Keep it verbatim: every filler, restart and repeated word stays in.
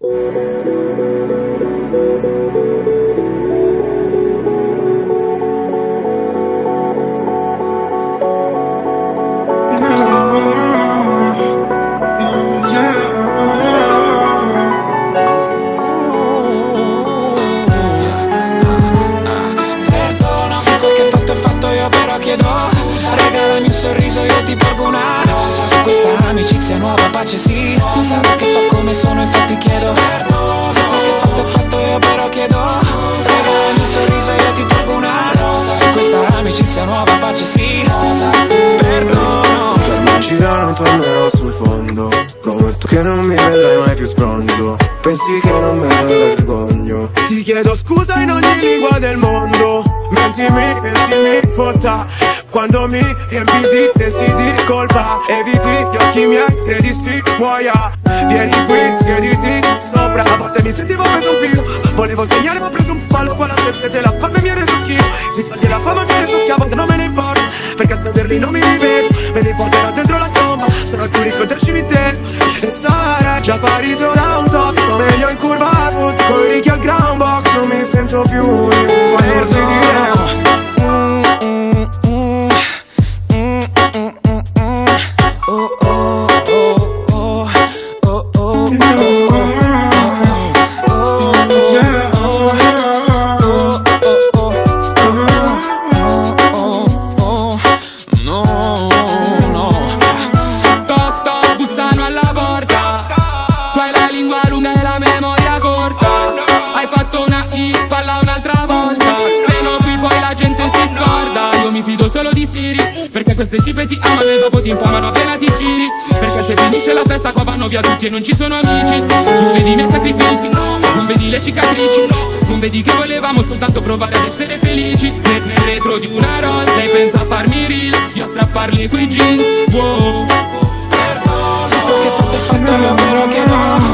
Chiedo scusa, regalami un sorriso, io ti porgo una rosa. Su questa amicizia nuova pace sì. Sai che so come sono, infatti chiedo perdono. Se quel che fatto è fatto, io però chiedo scusa. Regalami un sorriso, io ti porgo una rosa. Su questa amicizia nuova pace sì. Perdono. Se non girano tornerò sul fondo. Prometto che non mi vedrai mai più sbronzo. Pensi che non me ne vergogno. Ti chiedo scusa in ogni lingua del mondo. Mentimi e si mi fotta quando mi riempi di sensi di colpa. Eviti gli occhi miei, credisti muoia. Vieni qui, siediti sopra. A volte mi sentivo preso un filo. Volevo segnare ma ho preso un palo. Qua la sete la fame mi ha reso schifo. I soldi e la fama mi ha reso schiavo. Non me ne importa, perché a spenderli non mi rivedo. Me li porterò dentro la tomba. Sono il più ricco del cimitero. E sarà già sparito da un tot. Sto meglio in curva sud, coi ricchi al ground box. Non mi sento più io quando ti direi. Perché queste tipe ti amano e dopo ti infamano appena ti giri. Perché se finisce la festa qua vanno via tutti e non ci sono amici. Non vedi i miei sacrifici, non vedi le cicatrici, non vedi che volevamo soltanto provare ad essere felici. Nel, nel retro di una roll lei pensa a farmi reels, io a strapparli quei jeans. Wow. Se quel che fatto è fatto io però chiedo scusa.